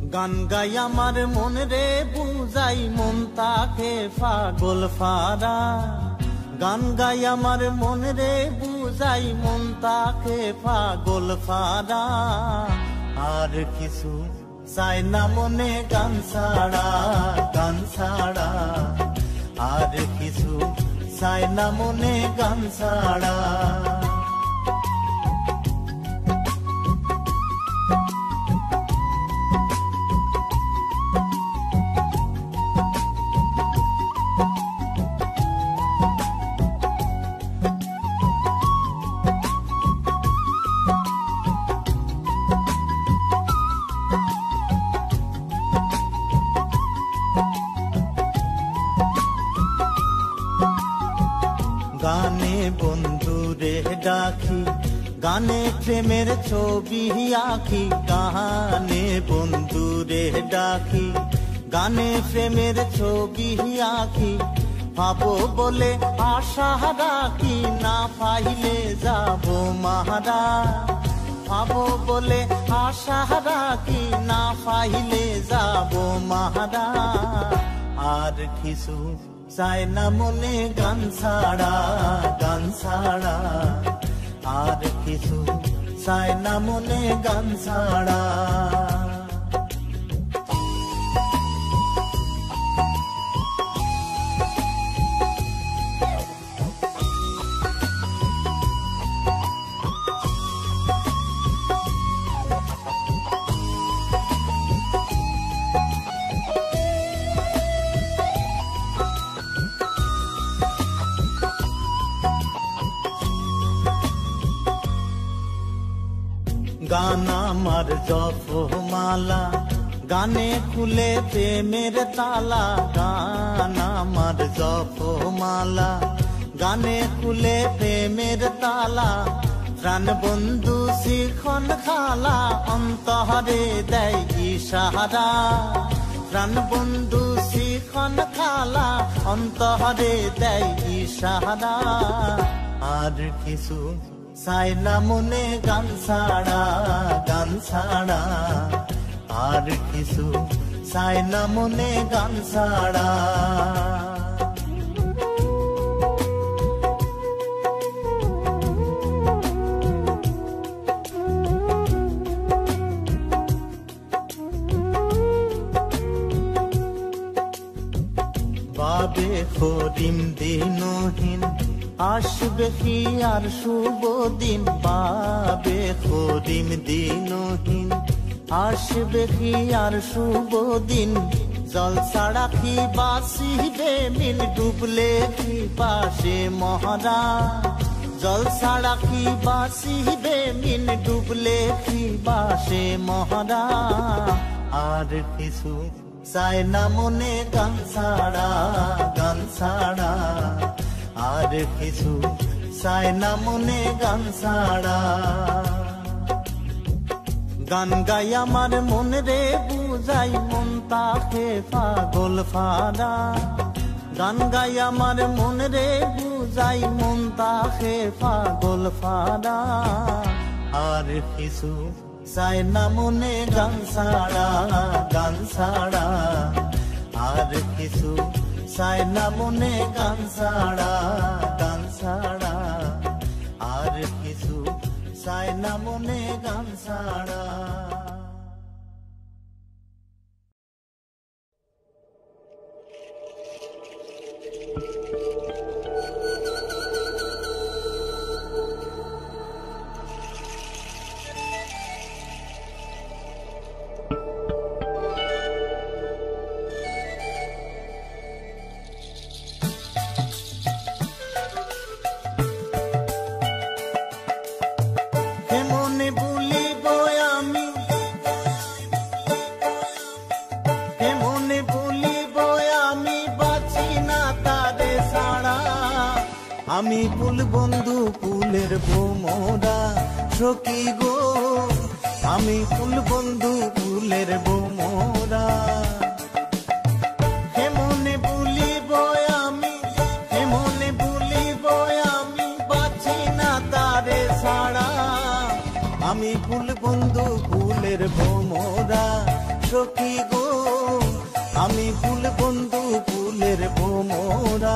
গান গাই আমার মন রে বুঝাই মন তাকে পাগল ফারা গান গাই আমার মন রে বুঝাই মন তাকে পাগল ফারা আর কিছু চাই না মনে গান ছাড়া আর কিছু চাই না মনে গান ছাড়া গানে বন্ধুরে ডাকি গানে প্রেমের ছবি আঁকি গানে বন্ধুরে ডাকি গানে প্রেমের ছবি আঁকি পাবো বলে আশা রাখি না পাইলে যাব মাহারা পাবো বলে আশা রাখি না পাইলে যাব মাহারা আর কিছু চাই না মনে গান ছাড়া আর কিছু চাই না মনে গান ছাড়া গান আমার জপমালা গানে খুলে প্রেমের তালা গান আমার জপমালা গানে খুলে প্রেমের তালা প্রাণ বন্ধু শিখন খালা অন্তরে দেয় ইশারা প্রাণ বন্ধু শিখন খালা অন্তরে দেয় ইশারা আর কিছু চাই না মনে গান ছাড়া আর কিছু চাই না মনে গান ছাড়া বাবে করিম দিনহীন আসবে কি আর শুভ দিন পাবে করিম দিনহীন আসবে কি আর শুভ দিন জল ছাড়া কি বাসিবে মিল ডুবলে কি পাশে মহারা জল ছাড়া কি বাসিবে মিল ডুবলে কি পাশে মহারা আর কিছু চাই না মনে গান ছাড়া আর কিছু চাই না মনে গান ছাড়া গান গাই আমার মন রে বুঝাই মন তাকে পাগল ফারা গান গাই আমার মন রে বুঝাই মন তাকে পাগল ফারা আর কিছু চাই না মনে গান ছাড়া আর কিছু চাই না মনে গান ছাড়া আর কিছু চাই না মনে গান ছাড়া আমি ফুল বন্ধু ফুলের বোমরা সখী গো আমি ফুল বন্ধু ফুলের বোমরা হেমনে ভুলিব আমি হেমনে ভুলিব আমি বাঁচি না তারে ছাড়া আমি ফুল বন্ধু ফুলের বোমরা সখী গো আমি ফুল বন্ধু ফুলের ভোমরা।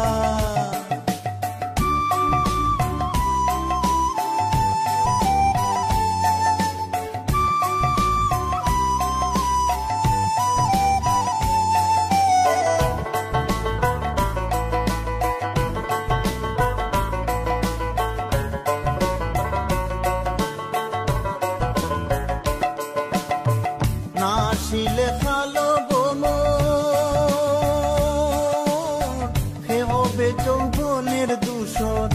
নাশিলে খালো হে হবে যৌবনের দূষণ,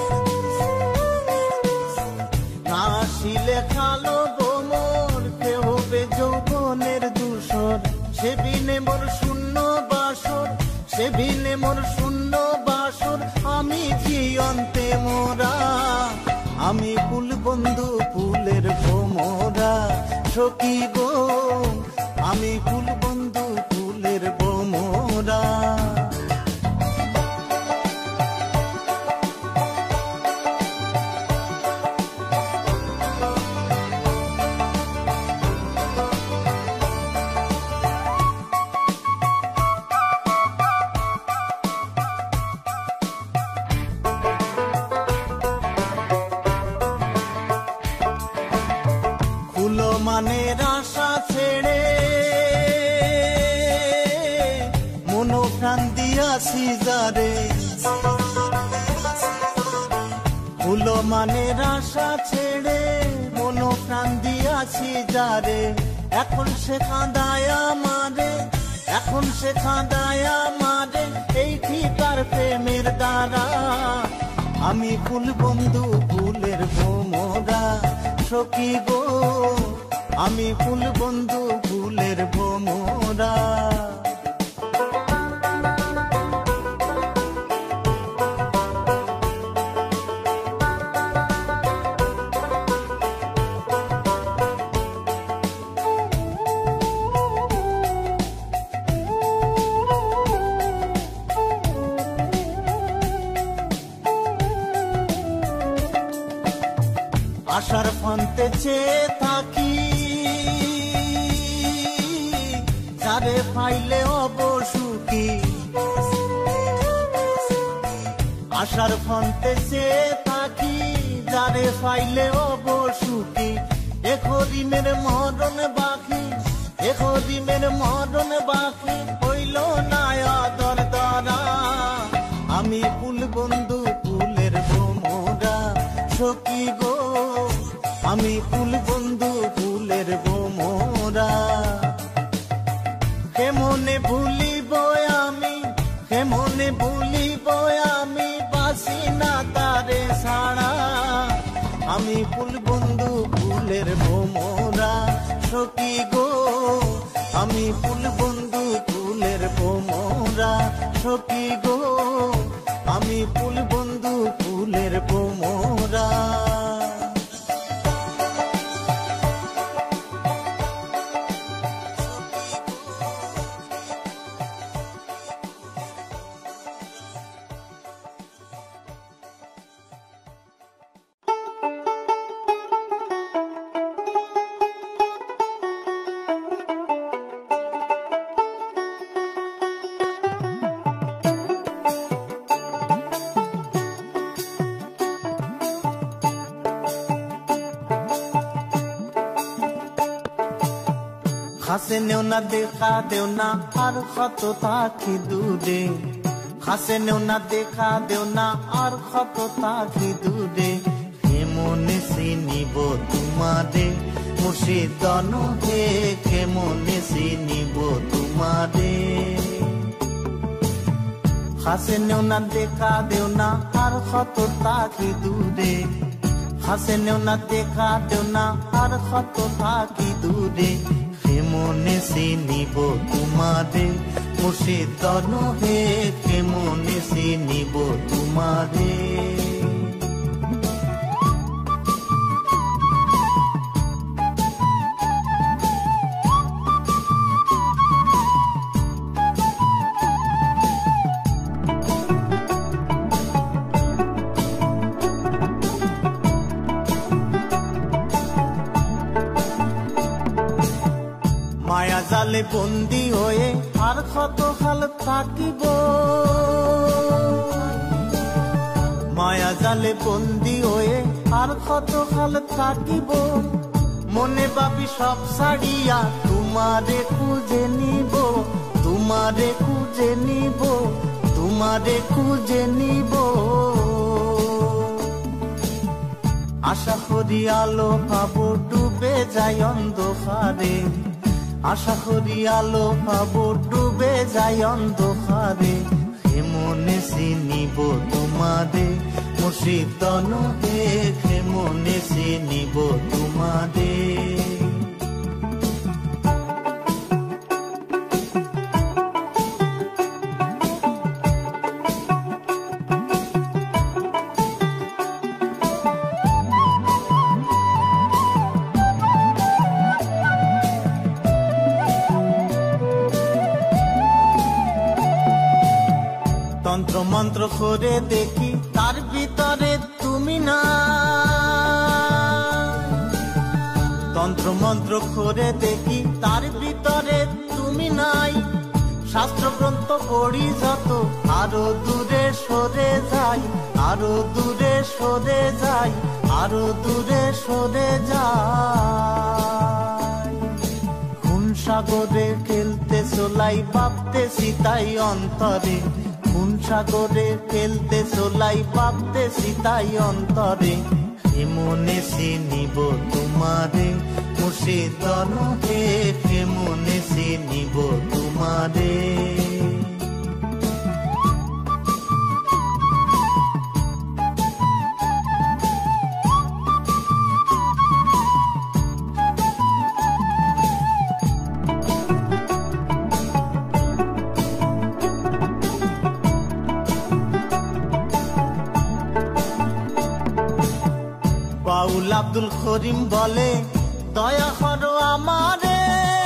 নাশিলে খালো হে হবে যৌবনের দূষণ। সে বিনে মোর শূন্য বাসর, সে বিনে মোর শূন্য বাসর, আমি জিয়ন্তে মোরা। আমি ফুল বন্ধু ফুলের ভোমরা, সখী গো আমি ফুল বন্ধু ফুলের ভোমরা। ফুলো মানের আশা ছেড়ে মনো প্রাণ দিয়াছি যারে, ফুলো মানের আশা ছেড়ে মনো প্রাণ দিয়াছি যারে। এখন সে কাঁদায় আমারে, এখন সে কাঁদায় আমারে, এই ঠিকার প্রেমের দ্বারা। আমি ফুল বন্ধু ফুলের ভোমরা, সখী গো আমি ফুল বন্ধু ফুলের ভোমরা। আশার ফন্তে চেয়ে থাকি যারে পাইলে অবসুখী, আশার ফন্তে চেয়ে থাকি যারে পাইলে অবসুখী। দেখো দিমের মরণ বাকি, দেখো দিমের মরণ বাকি, হইল না আদর দ্বারা। আমি ফুল বন্ধু ফুলের ভোমরা, সখী গো আমি ফুল বন্ধু ফুলের ভোমরা। কেমনে ভুলিব আমি, কেমনে ভুলিব আমি, বাসি না তারে ছাড়া। আমি ফুল বন্ধু ফুলের ভোমরা, সখী গো আমি ফুল বন্ধু ফুলের ভোমরা, সখী গো আমি ফুল বন্ধু ফুলের ভোমরা। খাসে নেও না দেখা দেও না আর কত থাকি দূরে, খাসে নেও না দেখা দেও না আর কত থাকি দূরে। কেমনে চিনিব তোমারে মুর্শিদন হে, কেমনে চিনিব তোমারে। খাসে নেও না দেখা দেও না আর কত থাকি দূরে, খাসে নেও না দেখা দেও না আর কত থাকি দূরে। কেমনে চিনিব তোমারে মুর্শিদন হে, কেমনে চিনিব তোমারে। মায়া জালে বন্দী হয়ে আর কত কাল থাকিব, মায়া জালে বন্দী হয়ে আর কত কাল থাকিব, মনে ভাবি সব ছাড়িয়া তোমারে খুঁজে নিব, তোমারে খুঁজে নিব, তোমারে খুঁজে নিব। আশা করি আলো পাবো ডুবে যায় অন্ধকারে, আশা করি আলো পাবো ডুবে যায় অন্ধকারে, মনে চিনিব তোমারে মুর্শিদন হে, মনে চিনিব তোমারে। তন্ত্র মন্ত্র করে দেখি তার ভিতরে তুমি না, তন্ত্র মন্ত্র করে দেখি তার ভিতরে তুমি নাই, শাস্ত্র গ্রন্থ পড়ি যত আরো দূরে সরে যাই, আরো দূরে সরে যাই, আরো দূরে সরে যাই। কোন সাগরে খেলতে চলাই ভাবতেছি তাই অন্তরে, কোন সাগরে খেলতে চলাই ভাবতেছি তাই অন্তরে, মনে চিনিব তোমারে মুর্শিদন হে, মনে চিনিব তোমারে। বাউল আব্দুল করিম বলে দয়া করো আমারে,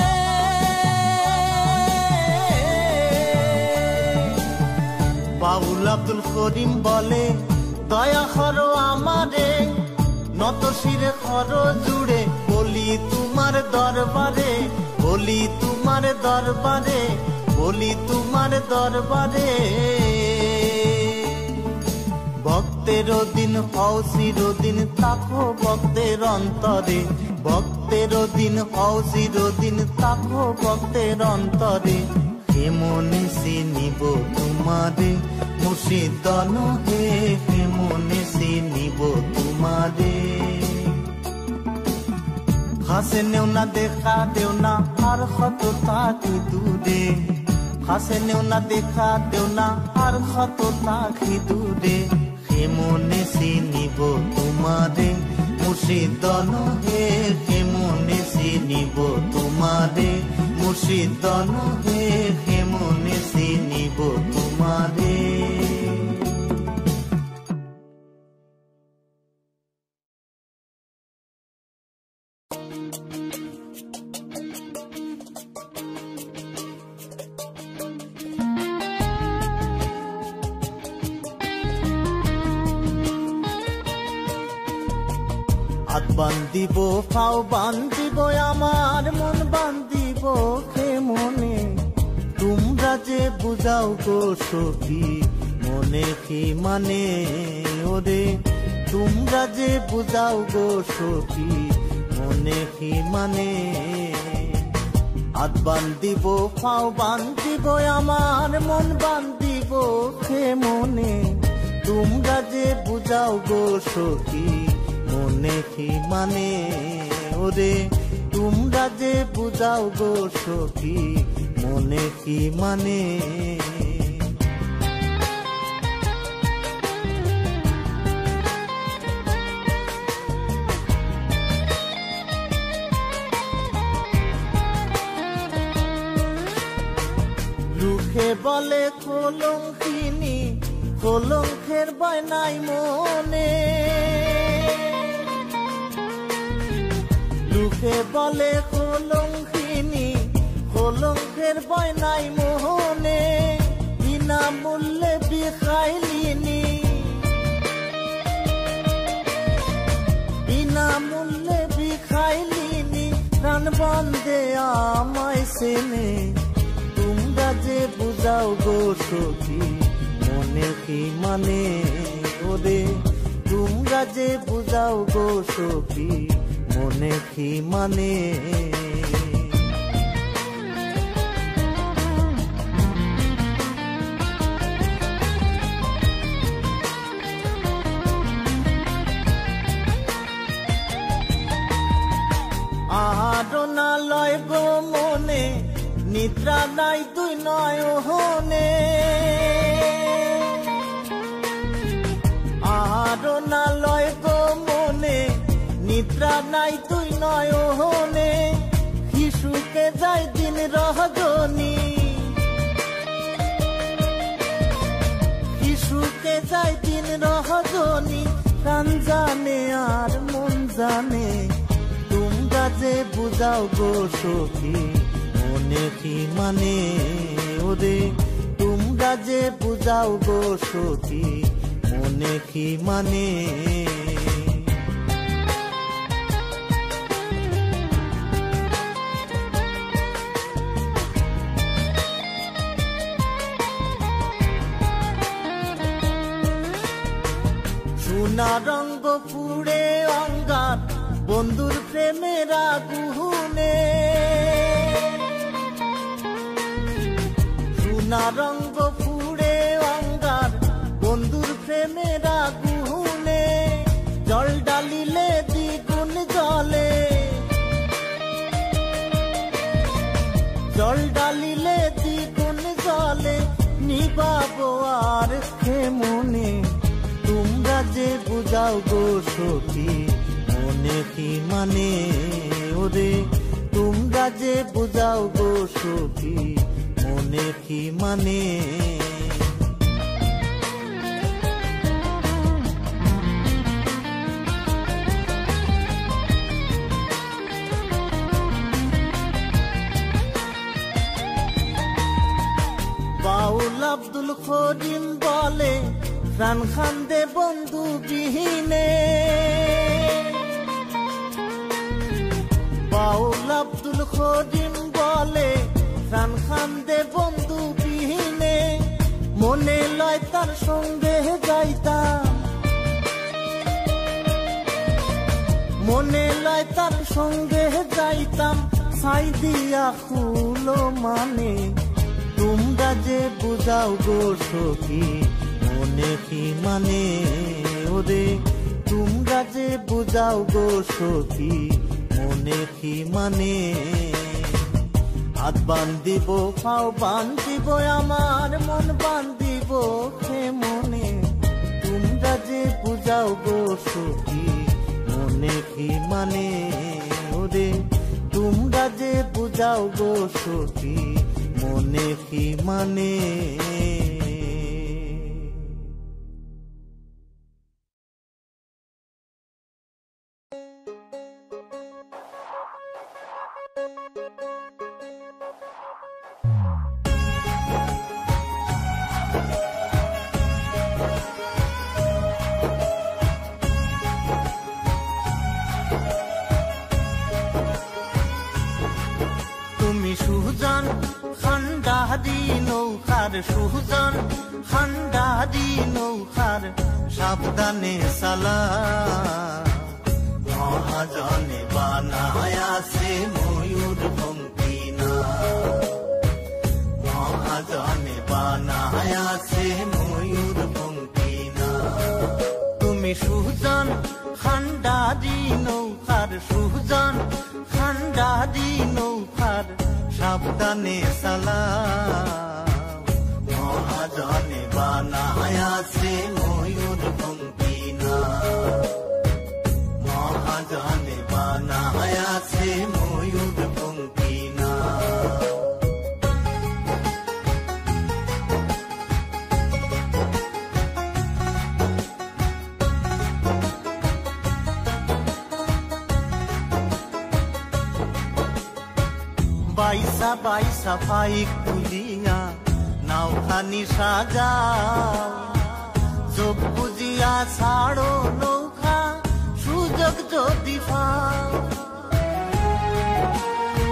বাউল আব্দুল করিম বলে দয়া করো আমারে, নত শিরে করো জুড়ে বলি তোমার দরবারে, বলি তোমার দরবারে, বলি তোমার দরবারে। ভক্তের দিন হও চিরদিন তাকো ভক্তের অন্তরে, ভক্তের দিন হও চিরদিন তাকো ভক্তের অন্তরে, মনে চিনিব তোমারে মুর্শিদন হে, মনে চিনিব তোমারে। হাসে নেও না দেখা দেও না আর কত থাকি দূরে, হাসে নেও না দেখা দেও না আর কত থাকি দূরে, মনে চিনিব তোমারে মুর্শিদন হে, মনে চিনিব তোমারে মুর্শিদন হে, মনে চিনিব তোমারে। হাত বান্ধিব পাও বান্ধিব আমার মন বান্ধিব কে মনে, তোমরা যে বুঝাও গো সখী মনে কি মানে, ওরে তোমরা যে বুঝাও গো সখী মনে কি মানে। হাত বান্ধিব পাও বান্ধিব আমার মন বান্ধিব কে মনে, তোমরা যে বুঝাও গো সখী মনে কি মানে, ওরে তোমরা যে বুঝাও গো সখী মনে কি মানে। লোকে বলে কলঙ্কিনী, কলঙ্কের ভয় নাই মনে, লোকে বলে কলঙ্কিনী, কলঙ্কের ভয় নাই মোহনে, বিনামূল্যে বিখাইলিনি, বিনামূল্যে বিখাইলিনি, প্রাণ বান্ধে আমায় সেনে তোমরা যে বুঝাও গো সখী মনে কি মানে ওরে তোমরা যে বুঝাও গো সখী মনে কি মানে আরনা লয় গো মনে নিদ্রা নাই তুই নয়নে আরনা লয় গো মনে নিদ্রা নাই তুই নয়নে শিশুকে যায় দিন রজনী শিশুকে যায় দিন রজনী প্রাণ জানে আর মন জানে তোমরা যে বুঝাও গো সখী মনে কি মানে ওরে তোমরা যে বুঝাও গো সখী মনে কি মানে সোনা রঙ্গ পুড়ে অঙ্গার বন্ধুর প্রেমের আগুনে সোনা রঙ্গ পুড়ে অঙ্গার বন্ধুর প্রেমের আগুনে জল ডালিলে দ্বিগুণ জলে জল ডালিলে দ্বিগুণ জলে নিবাবো আর কেমনে তোমরা যে বুঝাও গো সখী মনে কি মানে ওরে তোমরা যে বুঝাও গো সখী মনে কি মানে বাউল আব্দুল করিম বলে প্রাণ খান্দে বন্ধু বিহীনে বাউল আব্দুল করিম বলে প্রাণ খান্দে বন্ধু বিহীনে মনে লয় তার সঙ্গে যাইতাম মনে লয় তার সঙ্গে যাইতাম ছাই দিয়া খুলো মানে তোমরা যে বুঝাও গো সখী মনে কি মানে ওরে তোমরা যে বুঝাও গো সখী মনে কি মানে হাত বান্ধিব পাও বান্ধিব আমার মন বান্ধিব হে মনে তোমরা যে বুঝাও গো সখী মনে কি মানে ওরে তোমরা যে বুঝাও গো সখী মনে কি মানে সুজন খান্ডারি নৌকার সুজন খান্ডারি নৌকার সাবধানে চালা মহাজনে বানায় আছে ময়ূর পঙ্খী না মহাজনে বানায় আছে ময়ূর পঙ্খী না তুমি সুজন খান্ডারি নৌকার সুজন খান্ডারি নৌকার সাবধানে চালা মহাজনে বানায় আছে ময়ূর পঙ্খী না মহাজনে বানায় আছে ময়ূর পঙ্খী না বাইসা বাইসা পাইক তুলিয়া নাওখানি সাজাও চোখ বুঝিয়া ছাড়ো নৌকা সুযোগ যদি পাও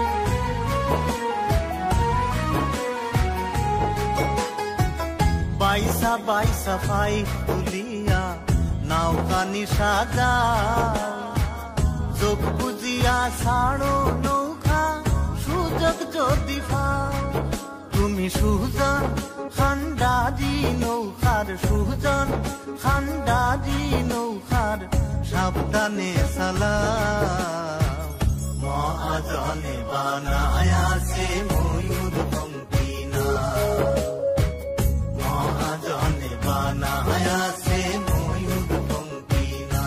বাই সাফাই তুলিয়া নাওকানি সাজাও চোখ বুজিয়া ছাড়ো নৌকা সুযোগ যদি পাও তুমি সুজন খান্ডারি নৌকার সুজন খান্ডারি নৌকার সাবধানে চালাও মহাজনে বানায়াছে ময়ূর পঙ্কিনা মহাজনে বানায়াছে ময়ূর পঙ্কিনা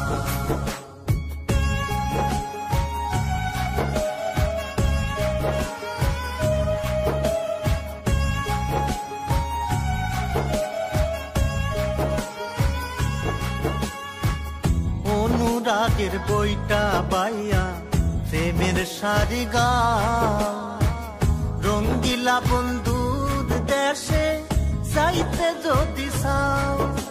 অনুরাগের বইটা বাইয়া প্রেমের সারি গাও রঙ্গিলা বন্ধুর দেশে যাইতে যদি চাও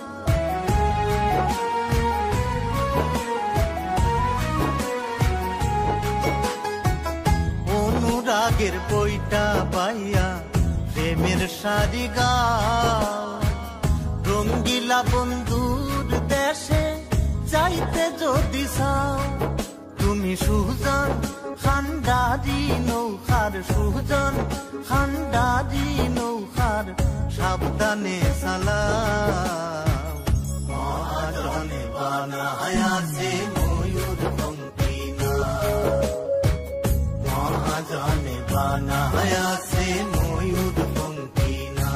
অনুরাগের বইটা বাইয়া প্রেমের সারি গাও রঙ্গিলা বন্ধুর দেশে যাইতে যদি চাও তুমি সুজন খান্ডারি নৌকার সুজন খান্ডারি নৌকার সাবধানে চালাও মহাজনে বানায়াছে ময়ূর পঙ্কিনা মহাজনে বানায়াছে ময়ূর পঙ্কিনা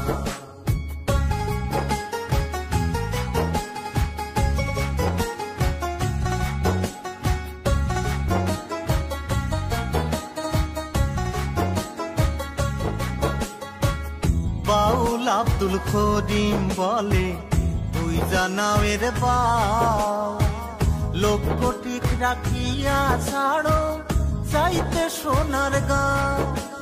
বাউল আব্দুল করিম বলে তুই জানাওয়ের বাও লক্ষ ঠিক রাখিয়া ছাড়ো চাইতে সোনার গাঁও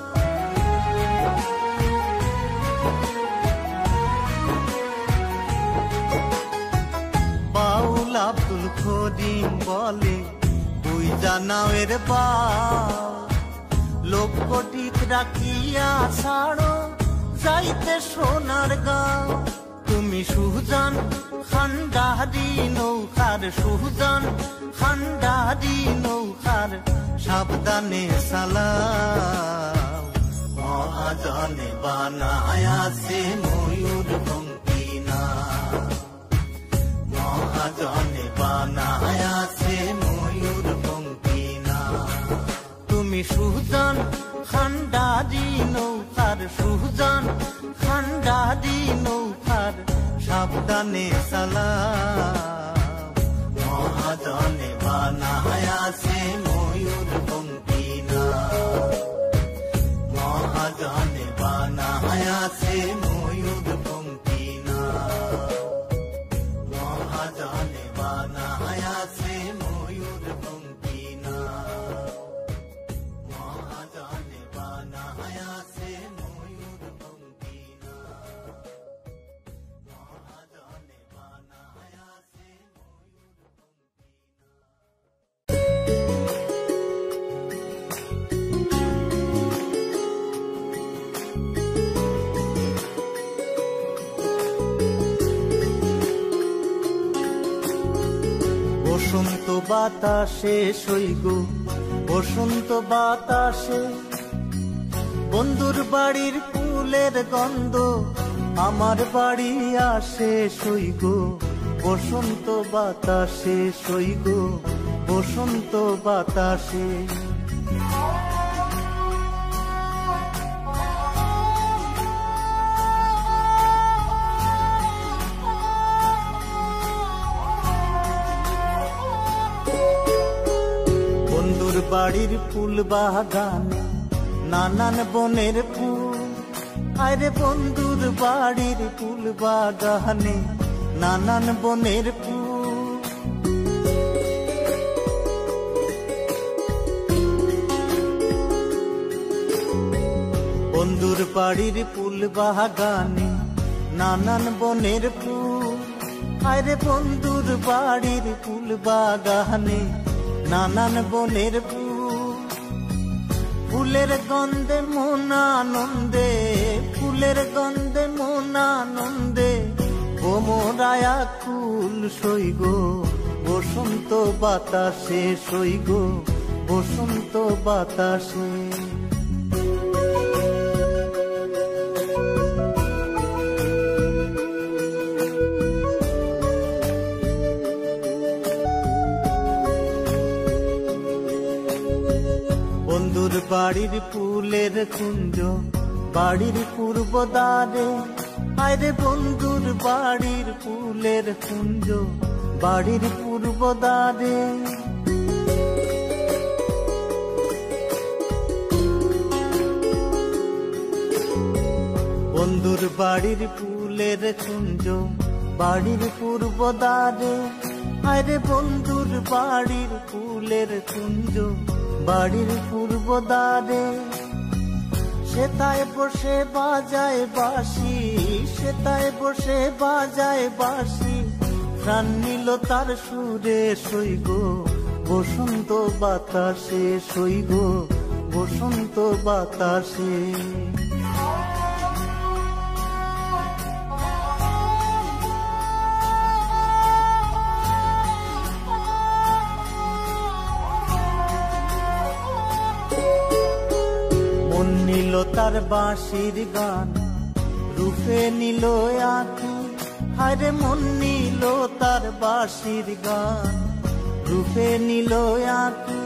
বাউল আব্দুল করিম বলে তুই জানাওয়ের বাও লক্ষ ঠিক রাখিয়া ছাড়ো যাইতে সোনার গাঁও তুমি সুজন খান্ডারি নৌকার সুজন খান্ডারি নৌকার সাবধানে চালাও মহাজনে বানায়াছে ময়ূর পঙ্কিনা মহাজনে বানায়াছে ময়ূর পঙ্কিনা তুমি সুজন খান্ডারি নৌকার সুজন খান্ডারি নৌকার সাবধানে চালাও মহাজনে বানায়াছে ময়ূর পঙ্কিনা মহাজনে বানায়াছে ময়ূর পঙ্কিনা মহাজনে বানায়াছে ময়ূর পঙ্কিনা মহাজনে বানায়াছে ময়ূর পঙ্কিনা মহাজনে বানায়াছে বসন্ত বাতাসে সইগ বসন্ত বাতাসে বন্ধুর বাড়ির ফুলের গন্ধ আমার বাড়ি আসে সইগ বসন্ত বাতাসে সইগ বসন্ত বাতাসে বন্ধুর বাড়ির ফুল বাগানে নানান বনের ফুল আরে বন্ধুর বাড়ির ফুল বাগানে নানান বনের ফুল বন্ধুর বাড়ির ফুল বাগানে নানান বনের ফুল আরে বন্ধুর বাড়ির ফুল বাগানে নানান বনের ফুল ফুলের গন্ধে মন আনন্দে ফুলের গন্ধে মন আনন্দে ভ্রমরায়া কুল সইগো বসন্ত বাতাসে সইগো বসন্ত বাতাসে। বন্ধুর বাড়ির ফুলের কুঞ্জ বাড়ির পূর্ব দ্বারে, আরে বন্ধুর বাড়ির ফুলের কুঞ্জ বাড়ির পূর্ব দ্বারে। বন্ধুর বাড়ির ফুলের কুঞ্জ বাড়ির পূর্ব দ্বারে, আরে বন্ধুর বাড়ির ফুলের কুঞ্জ বাড়ির পূর্ব দ্বারে। সেতায় বসে বাজায় বাঁশি, সেতায় বসে বাজায় বাঁশি, প্রাণ নিল তার সুরে সইগো বসন্ত বাতাসে সইগো বসন্ত বাতাসে। মন নিল তার বাঁশির গান, রূপে নিল আঁকি, হায়রে মন নিল তার বাঁশির গান, রূপে নিল আঁকি।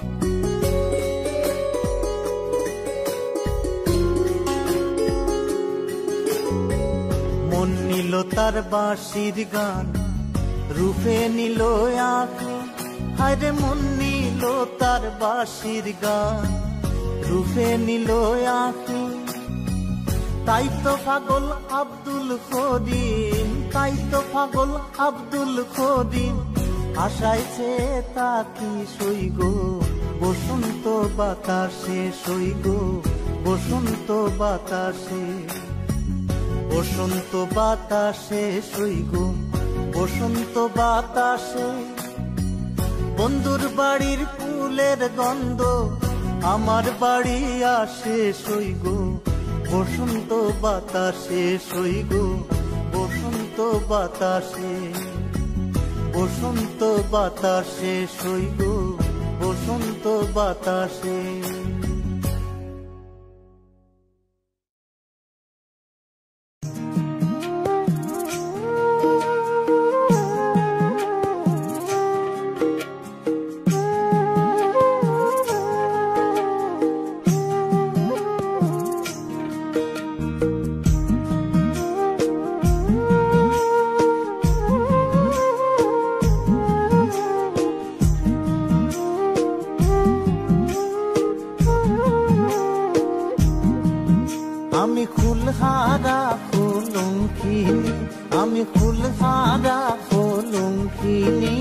মন নিল তার বাঁশির গান, রূপে নিল আঁকি, হায়রে মন নিল তার বাঁশির গান, রূপে নিল আঁকি। তাই তো পাগল আব্দুল করিম, তাই তো পাগল আব্দুল করিম, আশাইছে তাকি সইগো বসন্ত বাতাসে সইগো বসন্ত বাতাসে। বসন্ত বাতাসে সইগো বসন্ত বাতাসে। বন্ধুর বাড়ির ফুলের গন্ধ আমার বাড়ি আসে সইগো বসন্ত বাতাসে সইগো বসন্ত বাতাসে। বসন্ত বাতাসে সইগো বসন্ত বাতাসে। আমি ফুলহারা কলঙ্কিনী, আমি ফুলহারা কলঙ্কিনী,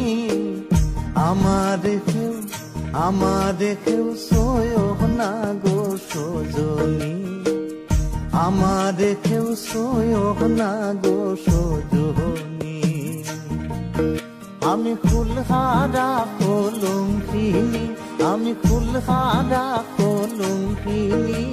আমার কেউ সয়ো না গো সজনী, আমার কেউ সয়ো না গো সজনী। আমি ফুলহারা কলঙ্কিনী, আমি ফুলহারা কলঙ্কিনী,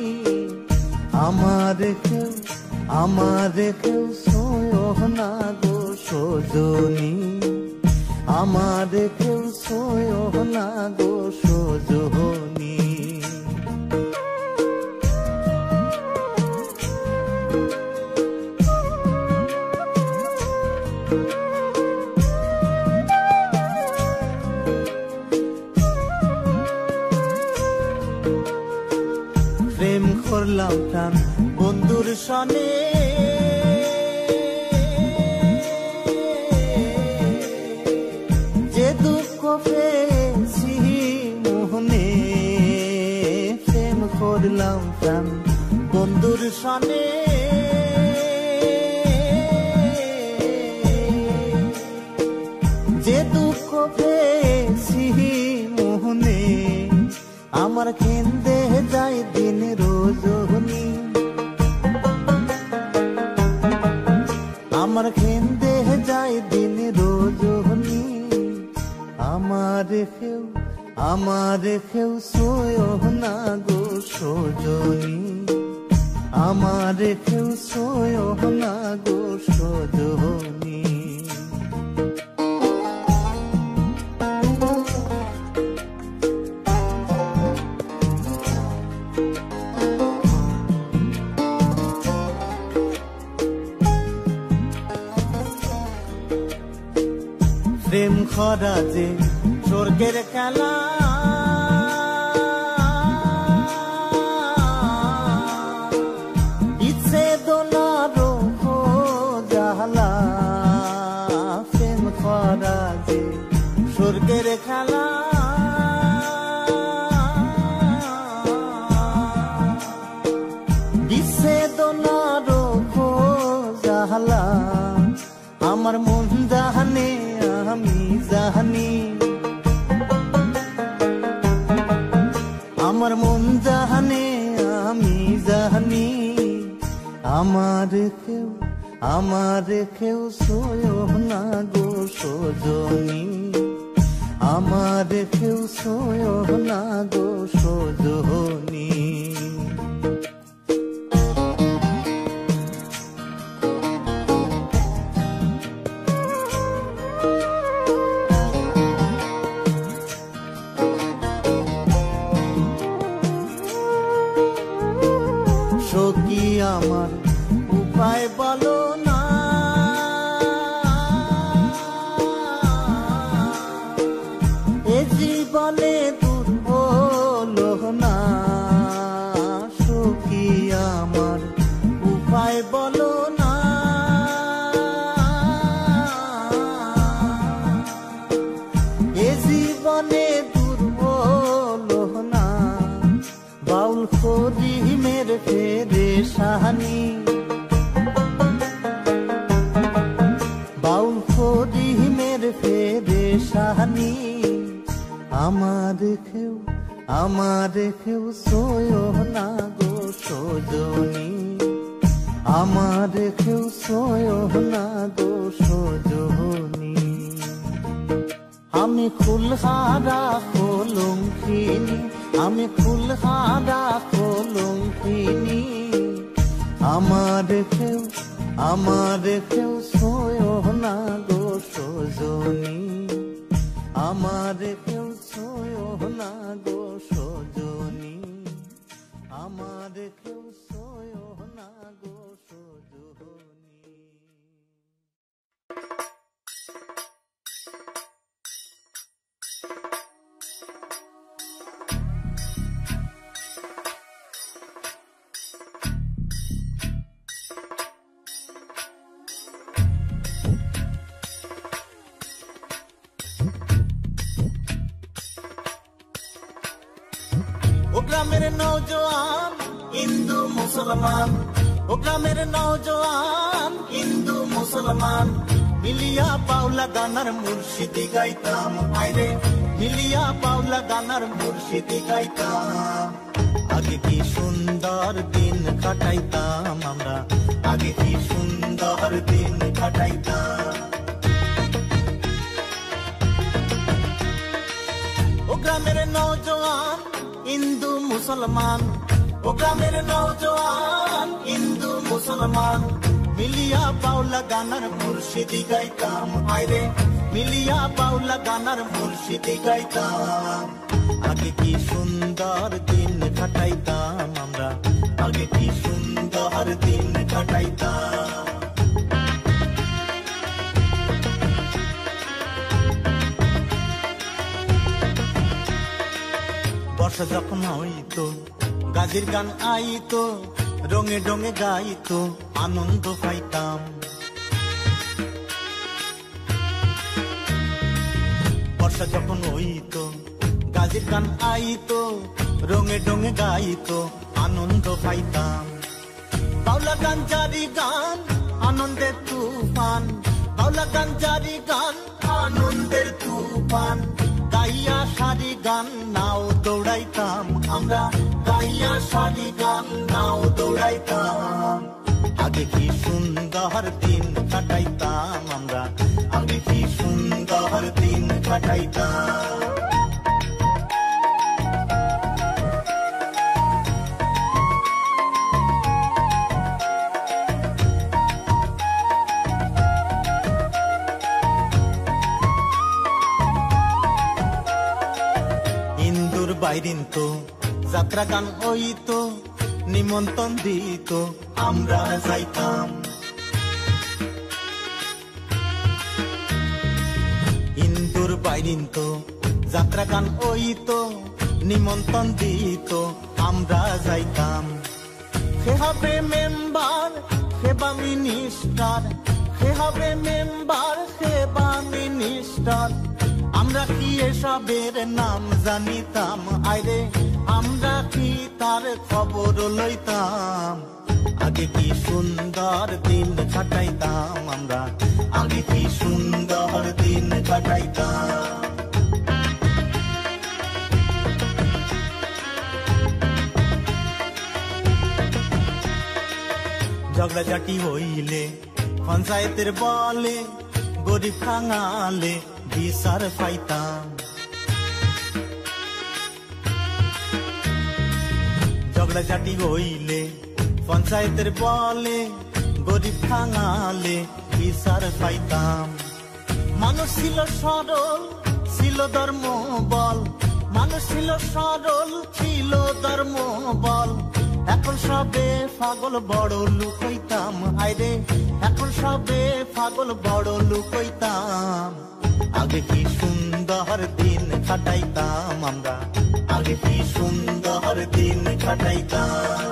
আমার কেউ সয়ো না গো সজনী, আমার কেউ সয়ো না গো সজনী। প্রেম করলাম প্রাণ বন্ধুর সনে, যে দুঃখ পেয়েছি মোহনে। প্রেম করলাম প্রাণ বন্ধুর সনে, যে দুঃখ পেয়েছি মোহনে। আমার কেন্দে যায় দিন রজনী, আমার কেন্দে যায় দিন রজনী। আমার কেউ সয়ো না গো সজনী, আমার কেউ সোয় না গো সজনী। প্রেম খরা যে স্বর্গের খেলা, ইচ্ছে দোলারো জালা। প্রেম খরা যে স্বর্গের খেলা, ইচ্ছে দোলারো জালা। আমার মন জাহানে আমি জাহানি, আমার মন জাহানে আমি জাহানি। আমার কেউ সোয় না গো সজনী, আমার কেউ সোয় না গো সজনী। সখী আমার উপায় বলো না, এ জীবনে দুর্বল না। সখী আমার উপায় বলো না, এ জীবনে দুর্বল না। বাউল খরিমের পেরেশানি, বাউল খরিমের পেরেশানি। আমার কেউ সোয় না গো সজনী, আমার কেউ সোয় না গো সজনী। আমি ফুলহারা কলঙ্কিনী, আমি ফুলহারা কলঙ্কিনী। আমার কেউ সোয় না গো সজনী, আমার কেউ সোয় না গো সজনী, আমার কেউ সোয় না গো সজনী। ও গ্রামের নওজোয়ান হিন্দু মুসলমান, ও গ্রামের নওজোয়ান হিন্দু মুসলমান। মিলিয়া পাওলা গানার মুর্শিদি গাইতাম, আইরে মিলিয়া পাওলা গানার মুর্শিদি গাইতাম। আগে কি সুন্দর দিন কাটাইতাম আমরা, আগে কি সুন্দর দিন কাটাইতাম। ও গ্রামের নওজোয়ান হিন্দু মুসলমান, ও গ্রামের নওজোয়ান হিন্দু মুসলমান। মিলিয়া পাওলা গানার মুর্শিদি গাইতাম, আইরে মিলিয়া পাওলা গানার মুর্শিদি গাইতাম। আগে কি সুন্দর দিন কাটাইতাম আমরা, আগে কি সুন্দর দিন কাটাইতাম। বর্ষা যখন হইতো গাজির গান আইতো, রঙে রঙে গাইতো আনন্দ পাইতাম। বর্ষা যখন হইতো গাজির গান আইতো, রঙে রঙে গাইতো আনন্দ পাইতাম। বাউলা গান জারি গান আনন্দের তুফান, বাউলা গান জারি গান আনন্দের তুফান। গাইয়া সারি গান নাও দৌড়াইতাম আমরা, গাইয়া সারি গান নাও দৌড়াইতাম। আগে কি সুন্দর দিন কাটাইতাম আমরা, আগে কি সুন্দর দিন কাটাইতাম। বাইরিন তো যাত্রা গান হইতো নিমন্ত্রণ দিত আমরা যাইতাম ইন্দুর বাইরিন তো যাত্রা গান হইতো নিমন্ত্রণ দিত আমরা যাইতাম সে হবে মেম্বার সেবা মিনিস্টার সে হবে মেম্বার সেবা মিনিস্টার আমরা কি এসবের নাম জানিতাম আইরে আমরা কি তার খবর লইতাম আগে কি সুন্দর দিন কাটাইতাম আমরা আগে কি সুন্দর দিন কাটাইতাম ঝগড়াঝাটি হইলে পঞ্চায়েতের বলে গরিব খাঙালে বিচার পাইতাম ঝগড়াঝাটি হইলে পঞ্চায়েতের বলে গরিব খাঙালে বিচার পাইতাম মানুষ ছিল সরল ছিল ধর্ম বল মানুষ ছিল সরল ছিল ধর্ম বল এখন সবে পাগল বড় লোক হইতাম আইরে এখন সবে পাগল বড় লোক হইতাম আগে কি সুন্দর দিন কাটাইতাম আমরা আগে কি সুন্দর দিন কাটাইতাম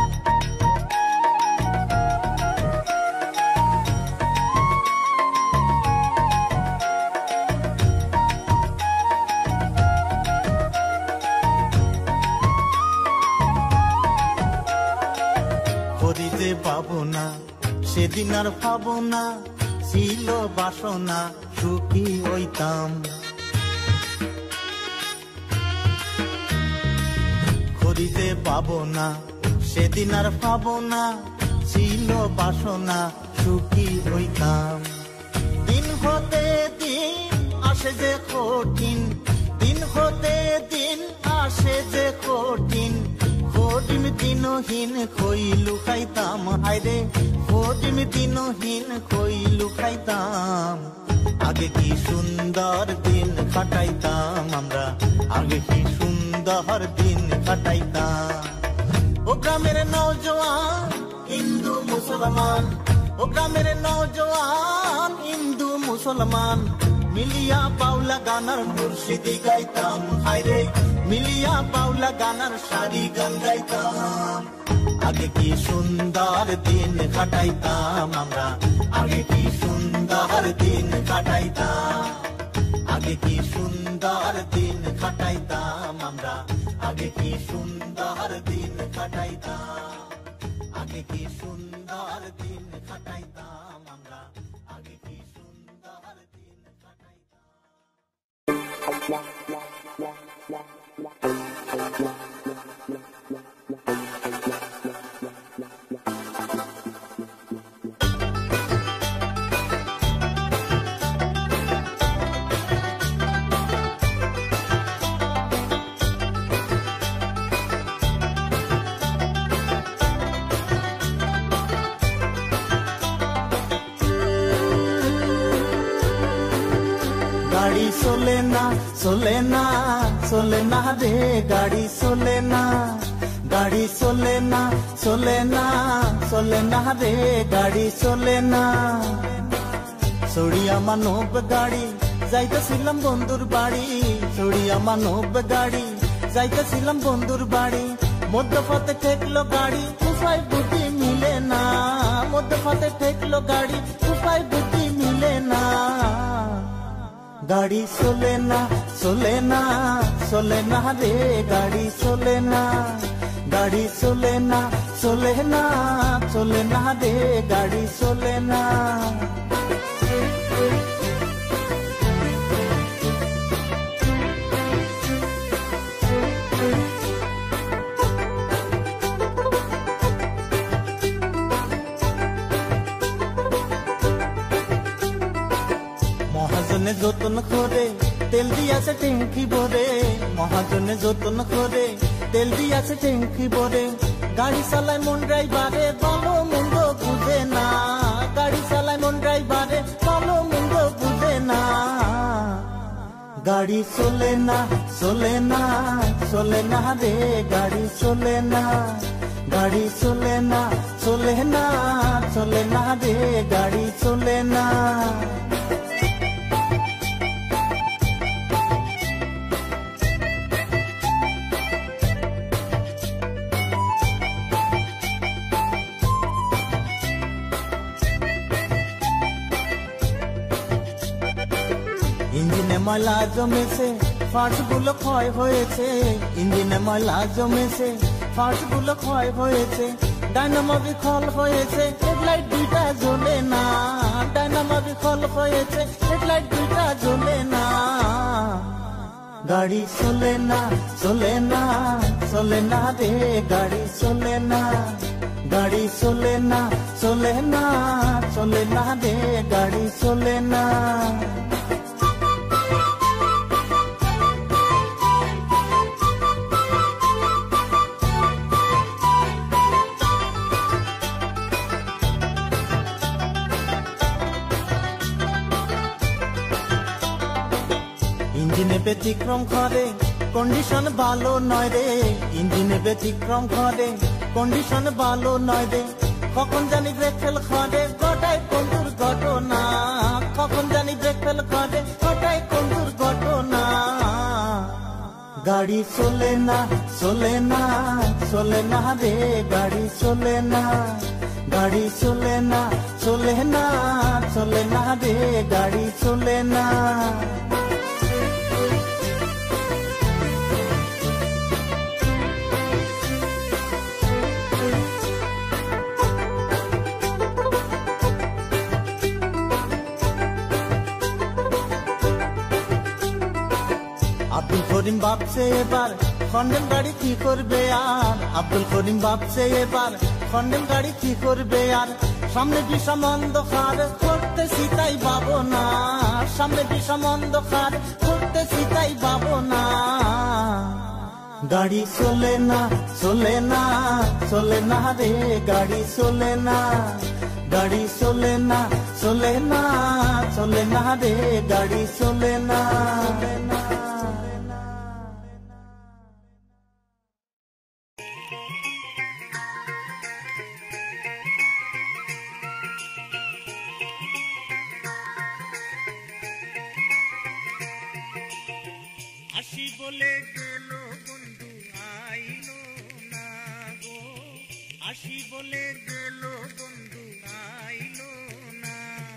করিতে পাবো না সেদিন আর পাবো না ছিল বাসনা সুখী হইতাম করিতে পাবো না সেদিন আর পাবো না ছিল বাসনা সুখী হইতাম দিন হতে দিন আসে যে কঠিন দিন হতে দিন আসে যে কঠিন কঠিন দিনহীন কই লুকাইতাম হায়রে কঠিন দিনহীন কই লুকাইতাম আগে কি সুন্দর দিন কাটাইতাম আমরা আগে কি সুন্দর দিন কাটাইতাম ও গ্রামের নওজোয়ান হিন্দু মুসলমান ও গ্রামের নওজোয়ান হিন্দু মুসলমান মিলিয়া পাওলা গানার মুর্শিদি গাইতাম হায়রে মিলিয়া পাওলা গানার সারি গান গাইতাম আগে কি সুন্দর দিন কাটাইতাম আমরা আগে কি সুন্দর দিন কাটাইতাম আগে কি সুন্দর দিন কাটাইতাম আমরা আগে কি সুন্দর দিন কাটাইতাম আগে কি সুন্দর দিন কাটাইতাম আমরা আগে কি সুন্দর দিন কাটাইতাম गाड़ी सोले ना सोले ना सोले ना रे गाड़ी सोले ना गाड़ी सोले ना सोले ना सोले ना रे गाड़ी सोले ना सोड़िया मानव गाड़ी যাইতেছিলাম বন্ধুর বাড়ি সোড়িয়া মানব গাড়ি যাইতেছিলাম বন্ধুর বাড়ি মধ্যপথে ঠেকলো গাড়ি উপায় বুদ্ধি মিলে না মধ্যপথে ঠেকলো গাড়ি উপায় বুদ্ধি মিলে না गाड़ी सोले ना सोले ना सोले ना रे गाड़ी सोले ना गाड़ी सोले ना सोले ना सोले ना रे गाड़ी सोले ना মহাজনে যতন করে তেল দিয়াছে ট্যাঙ্কি ভরে মহাজনে যতন করে তেল দিয়াছে ট্যাঙ্কি ভরে গাড়ি চালায় মন ড্রাইভারে ভালো মন্দ বুঝে না গাড়ি চালায় মন ড্রাইভারে ভালো মন্দ বুঝে না গাড়ি চলে না চলে না চলে না রে গাড়ি চলে না গাড়ি চলে না চলে না চলে না রে গাড়ি চলে না ইঞ্জিনে ময়লা জমেছে পার্টসগুলো ক্ষয় হয়েছে ইঞ্জিনে ময়লা জমেছে পার্টসগুলো ক্ষয় হয়েছে ডায়নামো বিকল হয়েছে হেডলাইট দুইটা জ্বলে না ডায়নামো বিকল হয়েছে হেডলাইট দুইটা জ্বলে না গাড়ি চলে না চলে না চলে না রে গাড়ি চলে না গাড়ি চলে না চলে না চলে না রে গাড়ি চলে না ইঞ্জিনে ব্যতিক্রম করে কন্ডিশন ভালো নয় রে ইঞ্জিনে ব্যতিক্রম করে কন্ডিশন ভালো নয় রে কখন জানি ব্রেক ফেল করে ঘটায় কোন দুর্ঘটনা কখন জানি ব্রেক ফেল করে ঘটায় কোন দুর্ঘটনা গাড়ি চলে না চলে না চলে না রে গাড়ি চলে না গাড়ি চলে না চলে না চলে না রে গাড়ি চলে না আব্দুল করিম ভাবছে এবার খন্ডেন গাড়ি কি করবে আর আব্দুল করিম ভাবছে এবার খন্ডেন গাড়ি কি করবে আর সামনে বিষম অন্ধকার করতেছি তাই ভাবো না সামনে বিষম অন্ধকার করতেছি তাই ভাবো না গাড়ি চলে না চলে না চলে না রে গাড়ি চলে না গাড়ি চলে না চলে না চলে না রে গাড়ি চলে না আসি বলে গেল বন্ধু আইলো না গো আসি বলে গেল বন্ধু আইলো না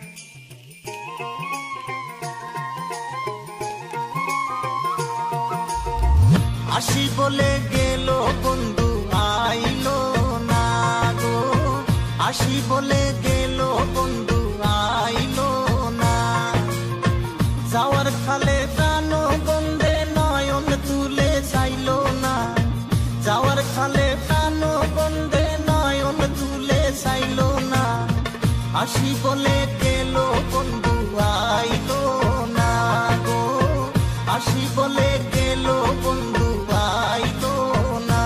আসি বলে গেল বন্ধু আইলো না গো আসি বলে গেল বন্ধু আইলো না যাওয়ার খালে প্রাণ বন্ধে নয়ন তুলে চাইলো না যাওয়ার খালে প্রাণ বন্ধে নয়ন তুলে চাইলো না আসি বলে গেল বন্ধু আইলো না গো আসি বলে গেল বন্ধু আইলো না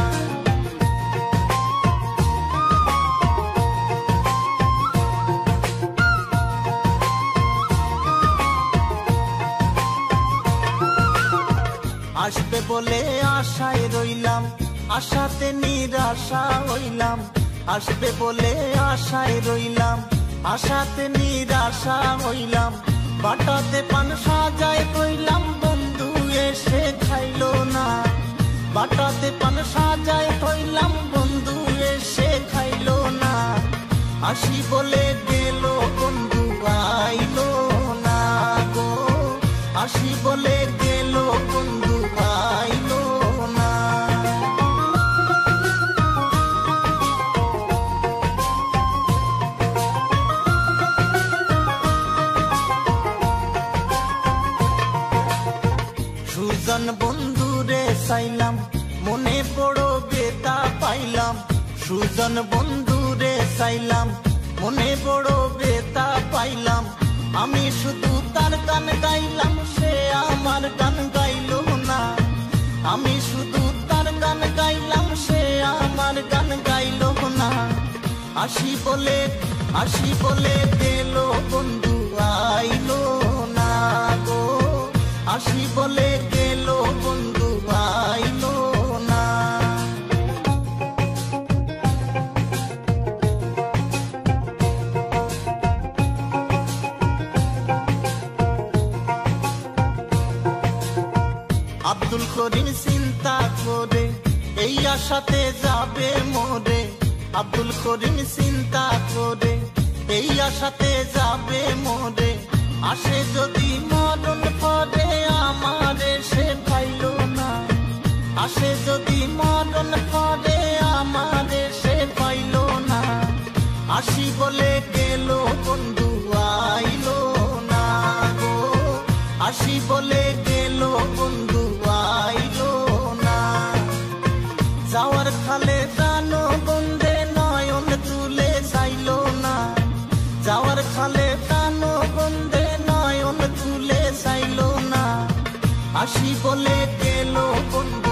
আসবে বলে আশায় রইলাম আশাতে নিরাশা হইলাম আসবে বলে আশায় রইলাম আশাতে নিরাশা হইলাম বাটাতে পান সাজায় কইলাম বন্ধু এসে খাইলো না বাটাতে পান সাজায় কইলাম বন্ধু এসে খাইলো না আসি বলে গেল বন্ধু আইলো না গো আসি বলে গেল বন্ধু আইলো না সুজন বন্ধুরে চাইলাম মনে বড় বেতা পাইলাম সুজন বন্ধুরে চাইলাম মনে বড় বেতা পাইলাম আমি শুধু তার গান গাইলাম সে আমার গান গাইলো না আমি শুধু তার গান গাইলাম সে আমার গান গাইলো না আসি বলে গেল বন্ধু আইলো না গো আসি বলে গেল বন্ধু আইলো না। আব্দুল করিম চিন্তা করে এই আশাতে যাবে মোরে, আব্দুল করিম চিন্তা করে এই আশাতে যাবে মোরে, আসে যদি মরণ পরে আমারে সে পাইল না, আসে যদি মরণ পরে আমারে সে পাইল না, আসি বলে গেল বন্ধু আইলো না গো, আসি বলে গেল বন্ধু আইলো না। যাওয়ার খালে প্রাণ বন্ধে নয়ন তুলে চাইল না, যাওয়ার খালে প্রাণ বন্ধে নয়ন তুলে চাইল না, আসি বলে গেল বন্ধু